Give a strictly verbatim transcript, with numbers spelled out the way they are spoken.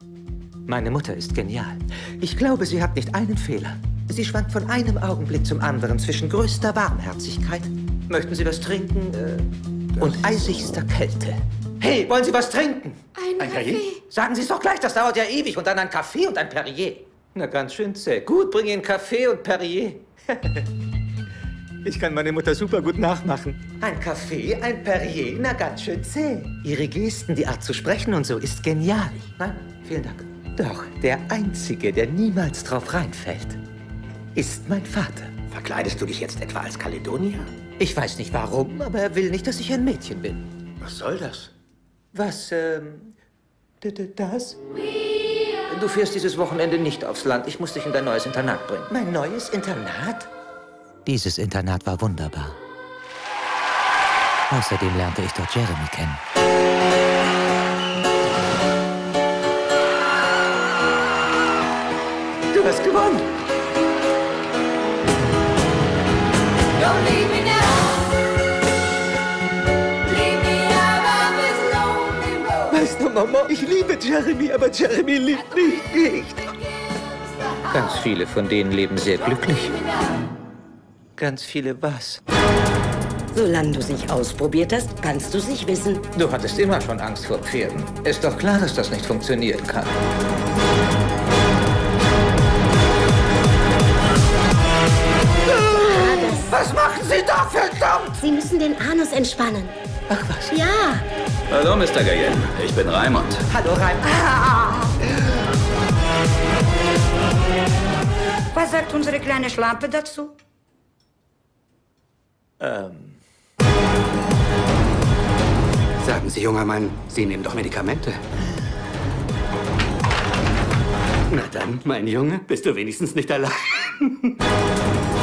Meine Mutter ist genial. Ich glaube, sie hat nicht einen Fehler. Sie schwankt von einem Augenblick zum anderen zwischen größter Warmherzigkeit, möchten Sie was trinken, äh, und eisigster Kälte. Hey, wollen Sie was trinken? Ein, ein Kaffee? Sagen Sie es doch gleich, das dauert ja ewig. Und dann ein Kaffee und ein Perrier. Na, ganz schön zäh. Gut, bring Ihnen Kaffee und Perrier. Ich kann meine Mutter super gut nachmachen. Ein Kaffee, ein Perrier, na ganz schön zäh. Ihre Gesten, die Art zu sprechen und so ist genial. Nein, vielen Dank. Doch, der Einzige, der niemals drauf reinfällt, ist mein Vater. Verkleidest du dich jetzt etwa als Kaledonier? Ich weiß nicht warum, aber er will nicht, dass ich ein Mädchen bin. Was soll das? Was, ähm, das? Du fährst dieses Wochenende nicht aufs Land. Ich muss dich in dein neues Internat bringen. Mein neues Internat? Dieses Internat war wunderbar. Außerdem lernte ich dort Jeremy kennen. Du hast gewonnen! Don't leave me now. Leave me out of this lonely road. Weißt du, Mama, ich liebe Jeremy, aber Jeremy liebt mich nicht. Ganz viele von denen leben sehr glücklich. Ganz viele was? Solange du es nicht ausprobiert hast, kannst du es nicht wissen. Du hattest immer schon Angst vor Pferden. Ist doch klar, dass das nicht funktionieren kann. Was machen Sie da, verdammt? Sie müssen den Anus entspannen. Ach was? Ja. Hallo, Mister Gayen. Ich bin Raimund. Hallo, Raimund. Ah! Was sagt unsere kleine Schlampe dazu? Ähm. Sagen Sie, junger Mann, Sie nehmen doch Medikamente. Na dann, mein Junge, bist du wenigstens nicht allein.